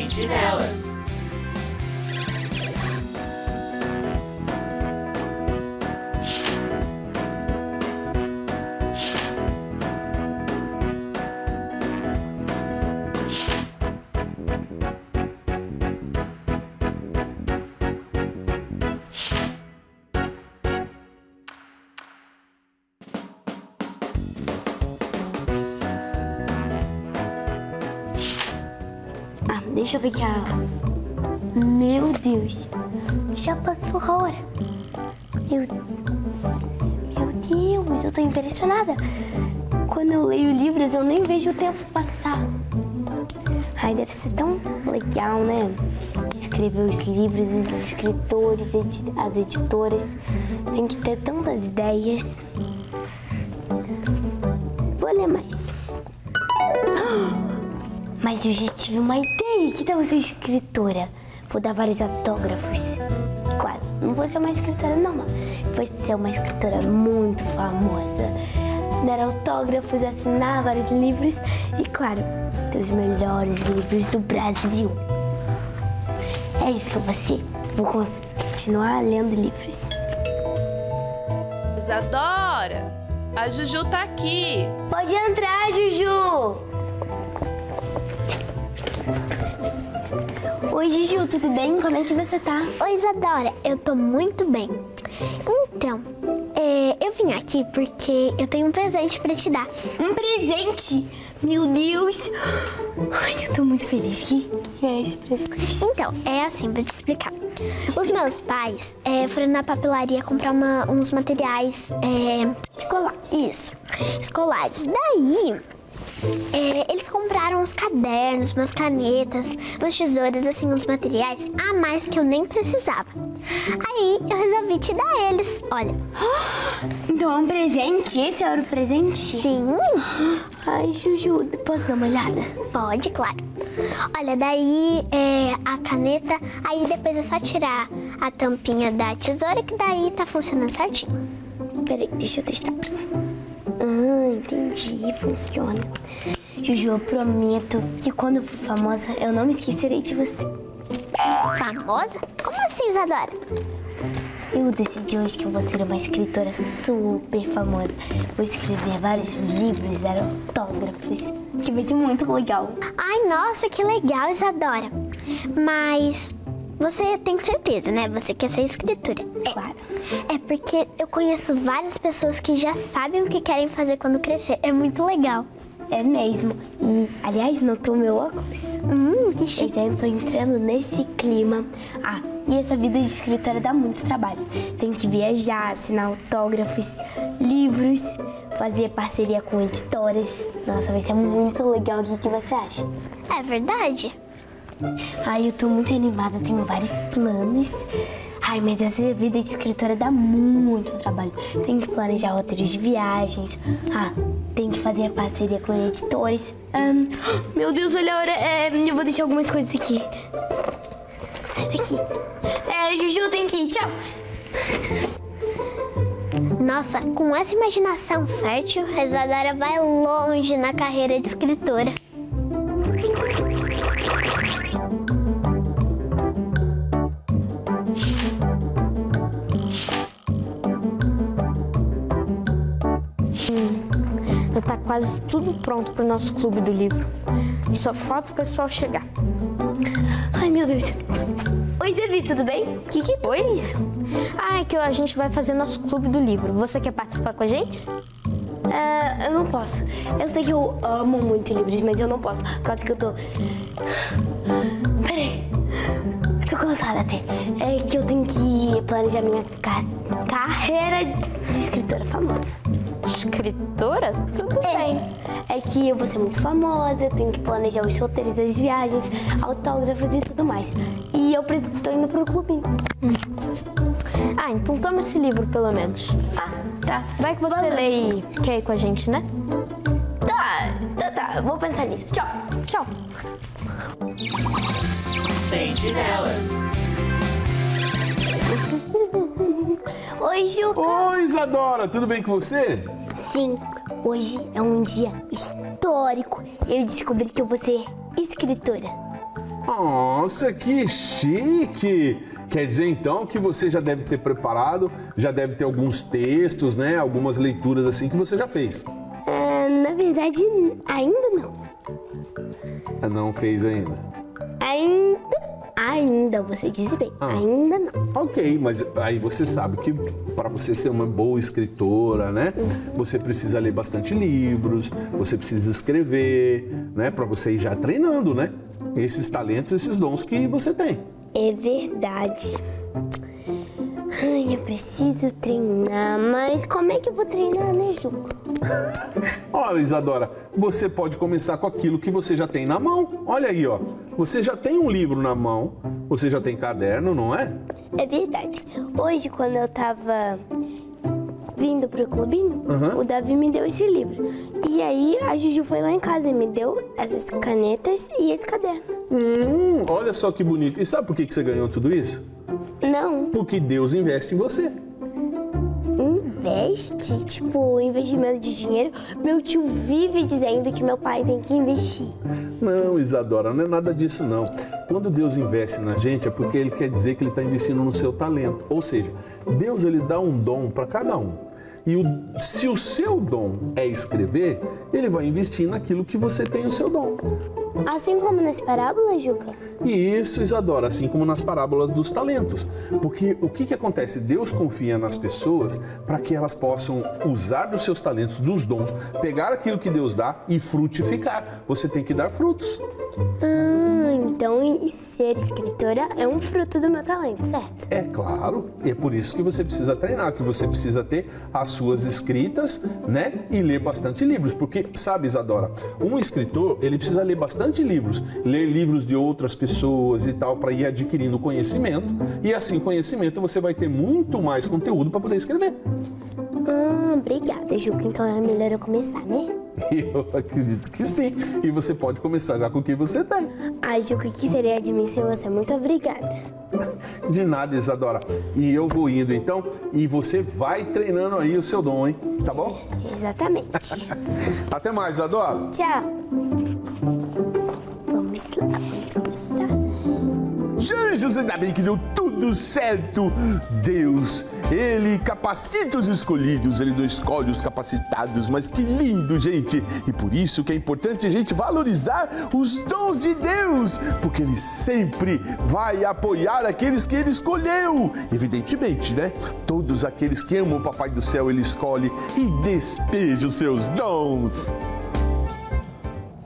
Sentinelas. Deixa eu ver aqui a... Meu Deus, já passou a hora. Meu Deus, eu tô impressionada. Quando eu leio livros, eu nem vejo o tempo passar. Ai, deve ser tão legal, né? Escrever os livros, os escritores, as editoras. Tem que ter tantas ideias. Vou ler mais. Mas eu já tive uma ideia. Que tal você escritora? Vou dar vários autógrafos. Claro, não vou ser uma escritora não, mas vou ser uma escritora muito famosa. Dar autógrafos, assinar vários livros e, claro, ter os melhores livros do Brasil. É isso que eu vou ser. Vou continuar lendo livros. Isadora, a Juju tá aqui. Pode entrar, Juju. Oi, Juju, tudo bem? Como é que você tá? Oi, Isadora, eu tô muito bem. Então, eu vim aqui porque eu tenho um presente pra te dar. Um presente? Meu Deus! Ai, eu tô muito feliz. O que é esse presente? Então, é assim, pra te explicar. Os meus pais foram na papelaria comprar uns materiais escolares. Isso, escolares. Daí... eles compraram uns cadernos, umas canetas, umas tesouras, assim, uns materiais a mais que eu nem precisava. Aí eu resolvi te dar eles, olha. Então é um presente? Esse era o presente? Sim. Ai, Juju, posso dar uma olhada? Pode, claro. Olha, daí a caneta, aí depois é só tirar a tampinha da tesoura que daí tá funcionando certinho. Peraí, deixa eu testar. Entendi, funciona. Juju, eu prometo que quando eu for famosa, eu não me esquecerei de você. Famosa? Como assim, Isadora? Eu decidi hoje que eu vou ser uma escritora super famosa. Vou escrever vários livros, dar autógrafos, que vai ser muito legal. Ai, nossa, que legal, Isadora. Mas... você tem certeza, né? Você quer ser escritora. Claro. É porque eu conheço várias pessoas que já sabem o que querem fazer quando crescer. É muito legal. É mesmo. E, aliás, notou meu óculos? Que chique. Eu já tô entrando nesse clima. E essa vida de escritora dá muito trabalho. Tem que viajar, assinar autógrafos, livros, fazer parceria com editoras. Nossa, vai ser muito legal. O que você acha? É verdade. Ai, eu tô muito animada, tenho vários planos. Ai, mas essa vida de escritora dá muito trabalho. Tem que planejar roteiros de viagens. Tem que fazer parceria com editores. Meu Deus, olha a hora. Eu vou deixar algumas coisas aqui. Sai daqui. Juju, tem que ir. Tchau. Nossa, com essa imaginação fértil, a Isadora vai longe na carreira de escritora. Já tá quase tudo pronto pro nosso clube do livro. E só falta o pessoal chegar. Ai, meu Deus. Oi, Davi, tudo bem? O que é tudo isso? É que a gente vai fazer nosso clube do livro. Você quer participar com a gente? Eu não posso. Eu sei que eu amo muito livros, mas eu não posso. Por causa que eu tô... Peraí. Eu tô cansada até. É que eu tenho que planejar minha carreira de escritora famosa. Escritora? Tudo bem. É que eu vou ser muito famosa, eu tenho que planejar os roteiros das viagens, autógrafos e tudo mais. E eu tô indo pro clubinho. Então toma esse livro, pelo menos. Tá. Vai que você lê e quer ir com a gente, né? Tá. Eu vou pensar nisso. Tchau. Tchau. Sentinelas. Oi, Juca. Oi, Isadora, tudo bem com você? Sim, hoje é um dia histórico. Eu descobri que eu vou ser escritora. Nossa, que chique! Quer dizer, então, que você já deve ter preparado, já deve ter alguns textos, né? Algumas leituras assim que você já fez. Na verdade, ainda não. Não fez ainda? Ainda, você disse bem. Ainda não. Ok, mas aí você sabe que para você ser uma boa escritora, né? Você precisa ler bastante livros, você precisa escrever, né? Para você ir já treinando, né? Esses talentos, esses dons que você tem. É verdade. Ai, eu preciso treinar, mas como é que eu vou treinar, né, Juca? Olha, Isadora, você pode começar com aquilo que você já tem na mão. Olha aí, ó. Você já tem um livro na mão, você já tem caderno, não é? É verdade. Hoje, quando eu tava vindo pro clubinho, o Davi me deu esse livro. E aí, a Juju foi lá em casa e me deu essas canetas e esse caderno. Olha só que bonito. E sabe por que você ganhou tudo isso? Não. Porque Deus investe em você. Investe? Tipo, investimento de dinheiro? Meu tio vive dizendo que meu pai tem que investir. Não, Isadora, não é nada disso não. Quando Deus investe na gente é porque Ele quer dizer que Ele está investindo no seu talento. Ou seja, Deus ele dá um dom para cada um. E se o seu dom é escrever, Ele vai investir naquilo que você tem o seu dom. Assim como nas parábolas, Juca? Isso, Isadora, assim como nas parábolas dos talentos. Porque o que acontece? Deus confia nas pessoas para que elas possam usar dos seus talentos, dos dons, pegar aquilo que Deus dá e frutificar. Você tem que dar frutos. Então ser escritora é um fruto do meu talento, certo? É claro, e é por isso que você precisa treinar, que você precisa ter as suas escritas, né? E ler bastante livros, porque, sabe, Isadora, um escritor, ele precisa ler bastante livros, ler livros de outras pessoas e tal, para ir adquirindo conhecimento, e assim, conhecimento, você vai ter muito mais conteúdo para poder escrever. Obrigada, Juca. Então é melhor eu começar, né? Eu acredito que sim. E você pode começar já com o que você tem. Ai, Juca, que seria de mim sem você? Muito obrigada. De nada, Isadora. E eu vou indo então, e você vai treinando aí o seu dom, hein? Tá bom? Exatamente. Até mais, Isadora. Tchau. Vamos lá, vamos começar. Gente, ainda bem que deu tudo certo. Deus, Ele capacita os escolhidos, Ele não escolhe os capacitados. Mas que lindo, gente. E por isso que é importante a gente valorizar os dons de Deus, porque Ele sempre vai apoiar aqueles que Ele escolheu. Evidentemente, né? Todos aqueles que amam o Papai do Céu, Ele escolhe e despeja os seus dons.